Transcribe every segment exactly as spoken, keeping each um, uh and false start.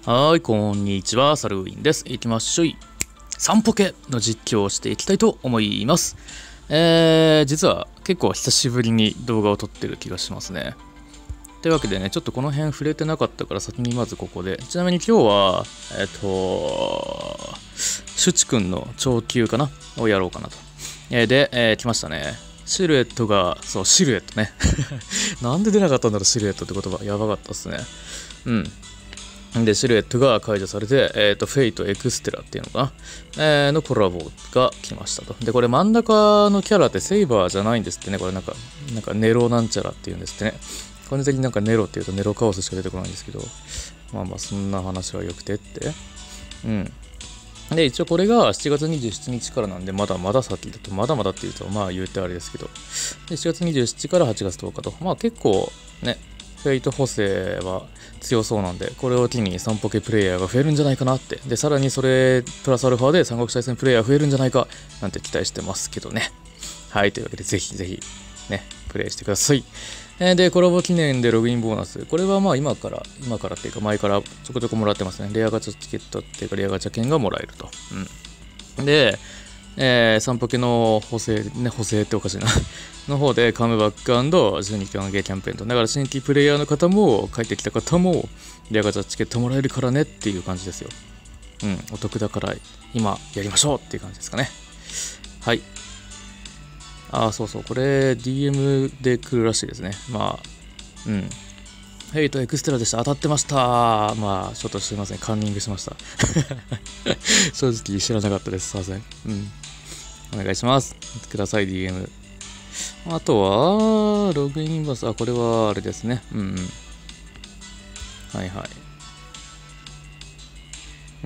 はーい、こんにちは、サルウィンです。いきましょい。サンポケの実況をしていきたいと思います。えー、実は結構久しぶりに動画を撮ってる気がしますね。というわけでね、ちょっとこの辺触れてなかったから先にまずここで。ちなみに今日は、えっと、シュチ君の長球かなをやろうかなと。えー、で、えー、来ましたね。シルエットが、そう、シルエットね。なんで出なかったんだろう、シルエットって言葉。やばかったっすね。うん。で、シルエットが解除されて、えっと、フェイトエクステラっていうのかな、えー、のコラボが来ましたと。で、これ真ん中のキャラってセイバーじゃないんですってね。これなんか、なんかネロなんちゃらっていうんですってね。完全になんかネロっていうとネロカオスしか出てこないんですけど、まあまあそんな話はよくてって。うん。で、一応これがしちがつにじゅうしちにちからなんで、まだまだ先だと、まだまだっていうと、まあ言うてあれですけど、でしちがつにじゅうしちにちからはちがつとおかと、まあ結構ね、フェイト補正は強そうなんで、これを機にサンポケプレイヤーが増えるんじゃないかなって、で、さらにそれプラスアルファで三国志大戦プレイヤー増えるんじゃないかなんて期待してますけどね。はい、というわけでぜひぜひね、プレイしてください。で、コラボ記念でログインボーナス。これはまあ今から、今からっていうか前からちょこちょこもらってますね。レアガチャチケットっていうかレアガチャ券がもらえると。うん。で、えー、サンポケの補正、ね、補正っておかしいな。の方でカムバック&じゅうにき歓迎キャンペーンと。だから新規プレイヤーの方も、帰ってきた方も、レアガチャチケットもらえるからねっていう感じですよ。うん、お得だから今やりましょうっていう感じですかね。はい。あ、そうそう、これ ディーエム で来るらしいですね。まあ、うん。ヘイトエクステラでした。当たってました。まあ、ちょっとすいません。カンニングしました。正直知らなかったです。すいません。うん。お願いします。ください、ディーエム。あとは、ログインバス。あ、これはあれですね。うんうん。はいはい。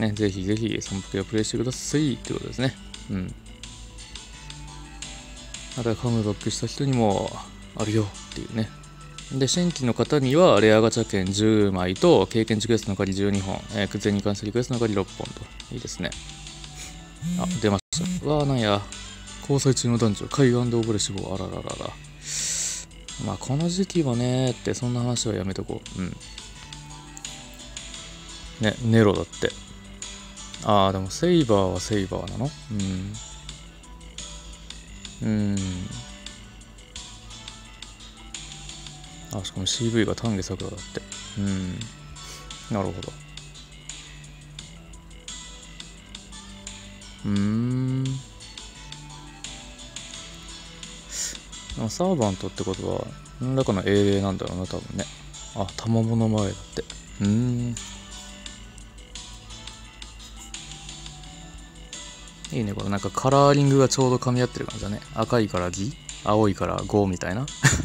ね、ぜひぜひ、サンポケをプレイしてくださいってことですね。うん。またカムバックした人にもあるよっていうね。で、新規の方にはレアガチャ券じゅうまいと経験値クエストの鍵じゅうにほん、えー、クゼに関するリクエストの鍵ろっぽんと。いいですね。あ、出ました。うわー、なんや。交際中の男女、海岸で溺れ死亡。あらららら。まあ、この時期はねーって、そんな話はやめとこう。うん。ね、ネロだって。ああ、でもセイバーはセイバーなの？うん。うーん。あ、しかも シーブイ が丹下桜だって。うん。なるほど。うーん。サーバントってことは、何らかの英霊なんだろうな、多分ね。あ、卵の前だって。うーん。いいね、これなんかカラーリングがちょうど噛み合ってる感じだね。赤いからギ、青いからゴみたいな。うん。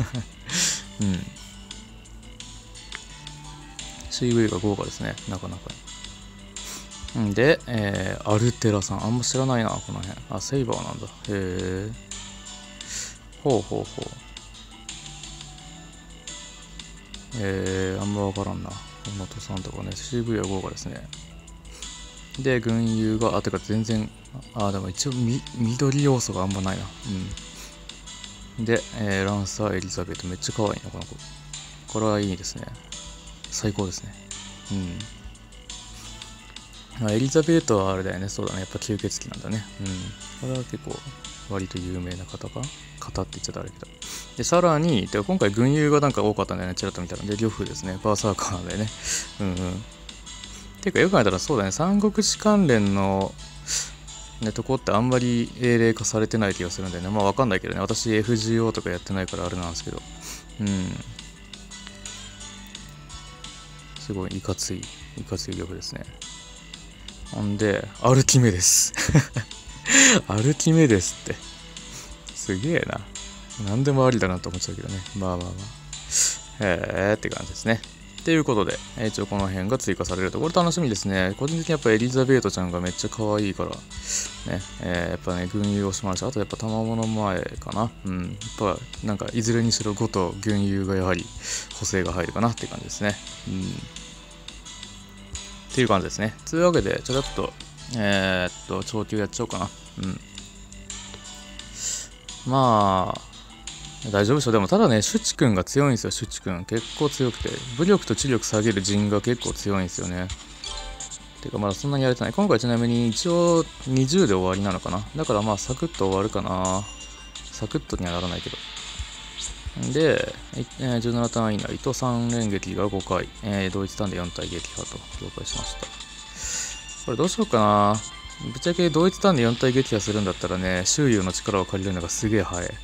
シーブイ が豪華ですね、なかなか。んで、えー、アルテラさん。あんま知らないな、この辺。あ、セイバーなんだ。へえ。ほうほうほう。えー、あんまわからんな。本本さんとかね、シーブイ は豪華ですね。で、群雄が、あ、てか全然、あ、でも一応み、緑要素があんまないな。うん。で、えー、ランサーエリザベート。めっちゃ可愛いな、この子。これはいいですね。最高ですね。うん。エリザベートはあれだよね。そうだね。やっぱ吸血鬼なんだね。うん。これは結構、割と有名な方か方って言っちゃったらあれけど。で、さらに、で今回群雄がなんか多かったんだよね。ちらっと見たら。で、呂布ですね。バーサーカーだよね。うんうん。ていうか、よく考えたらそうだね。三国志関連の、ね、とこってあんまり英霊化されてない気がするんだよね。まあわかんないけどね。私 エフジーオー とかやってないからあれなんですけど。うん。すごいいかつい、いかつい呂布ですね。ほんで、アルキメデス。アルキメデスって。すげえな。何でもありだなと思っちゃうけどね。まあまあまあ。へーって感じですね。ということで、一応この辺が追加されると。これ楽しみですね。個人的にやっぱエリザベートちゃんがめっちゃ可愛いから。ね。えー、やっぱね、群雄をしました。あとやっぱ卵の前かな。うん。やっぱなんかいずれにしろごと群雄がやはり補正が入るかなって感じですね。うん。っていう感じですね。というわけで、ちょっと、えー、っと、長球やっちゃおうかな。うん。まあ、大丈夫でしょ。でもただね、シュチ君が強いんですよ、シュチ君。結構強くて。武力と知力下げる陣が結構強いんですよね。 てかまだそんなにやれてない。今回ちなみに一応にじゅうで終わりなのかな。だからまあサクッと終わるかな。サクッとにはならないけど。で、じゅうななターン以内とさん連撃がごかい、えー、同一ターンでよん体撃破と了解しました。これどうしようかな。ぶっちゃけ同一ターンでよん体撃破するんだったらね、周遊の力を借りるのがすげえ早い。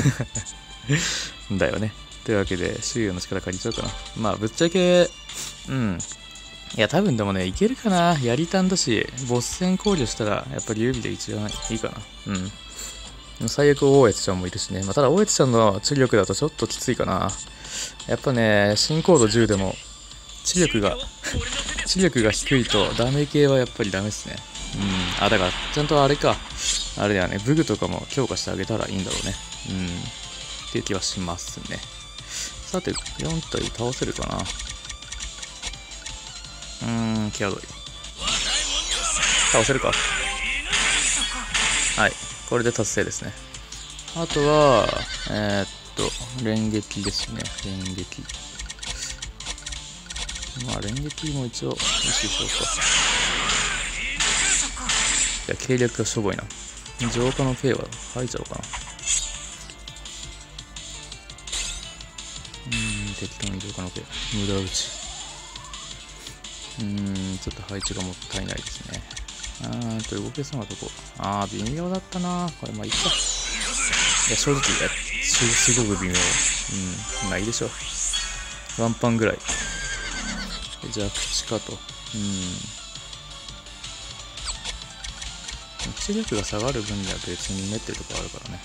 だよね。というわけで、周遊の力借りちゃうかな。まあぶっちゃけ、うん。いや、多分でもね、いけるかな。やりたんだし、ボス戦考慮したら、やっぱり指で一番いいかな。うん。最悪、大越ちゃんもいるしね。まあ、ただ、大越ちゃんの知力だとちょっときついかな。やっぱね、新コードじゅうでも、知力が、知力が低いと、ダメ系はやっぱりダメっすね。うん。あ、だから、ちゃんとあれか。あれだよね、ブグとかも強化してあげたらいいんだろうね。うん。っていう気はしますね。さて、よん体倒せるかな。うーん、際どい。倒せるか。はい。これで達成ですね。あとは、えー、っと、連撃ですね。連撃。まあ、連撃も一応、意識しようか。いや、計略がしょぼいな。浄化の刑は吐いちゃおうかな。うーん、適当に浄化の刑。無駄打ち。うーん、ちょっと配置がもったいないですね。あーと動けそうなとこ。あー、微妙だったな。これまあいいか。いや、正直、す, すごく微妙。うん、まあいいでしょう。ワンパンぐらい。じゃあ、口かと。うん。知力が下がる分には別にねっていうところあるからね。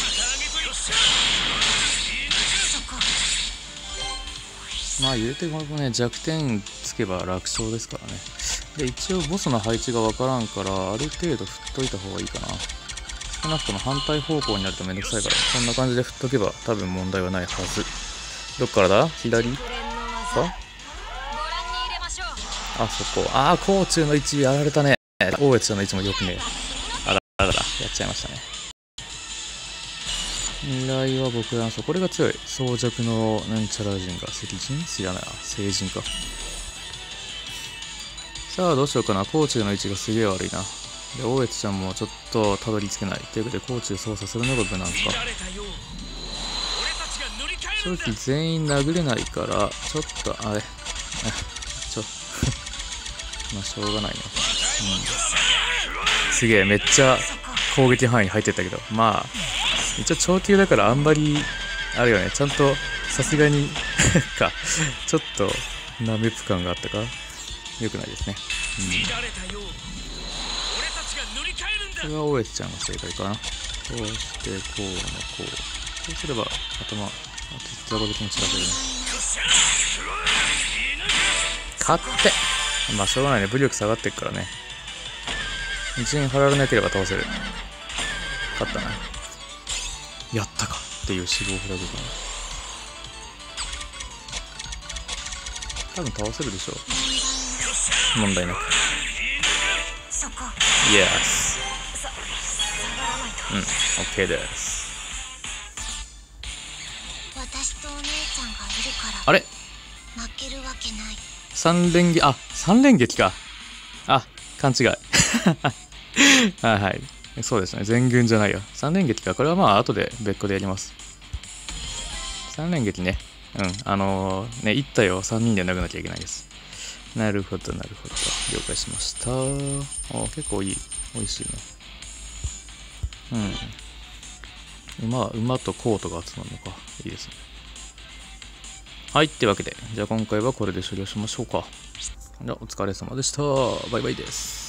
まあ言うてこのね、弱点つけば楽勝ですからね。で、一応ボスの配置がわからんから、ある程度振っといた方がいいかな。少なくとも反対方向になるとめんどくさいから、こんな感じで振っとけば多分問題はないはず。どっからだ？左か？あ、そこ。ああ、甲虫の位置やられたね。大越の位置もよくね。あららら、やっちゃいましたね。未来は僕らの、そう、これが強い。装着のなんちゃら人が、赤人？知らない。聖人か。さあ、どうしようかな。甲虫の位置がすげえ悪いな。で、大越ちゃんもちょっとたどり着けない。ということで、甲虫操作するのが無難か。正直全員殴れないから、ちょっと、あれ。ちょ、まあ、しょうがないね。うん。すげえ、めっちゃ攻撃範囲入ってったけど、まあ、一応長級だからあんまり、あれよね、ちゃんと、さすがに、か、ちょっと、ナメプ感があったか。よくないですね。うん。これは大越ちゃんが正解かな。こうして、こうのこう。そうすれば、頭、鉄ザコで気持ち出せるね。勝って、まあしょうがないね。武力下がってっからね。陣張られなければ倒せる。勝ったな。やったかっていう死亡フラグかな。多分倒せるでしょう。問題なく。イエス。うん、OK です。 私とお姉ちゃんがいるからあれ負けるわけない。 三連撃、あ、三連撃か。あ、勘違い。はいはい。そうですね。全軍じゃないよ。三連撃か。これはまあ後で別個でやります。三連撃ね。うん。あのー、ね、一体を三人で殴らなきゃいけないです。なるほど、なるほど。了解しました。あ、結構いい。美味しいね。うん。馬は馬とコートが集まるのか。いいですね。はい。ってわけで、じゃあ今回はこれで終了しましょうか。じゃあお疲れ様でした。バイバイです。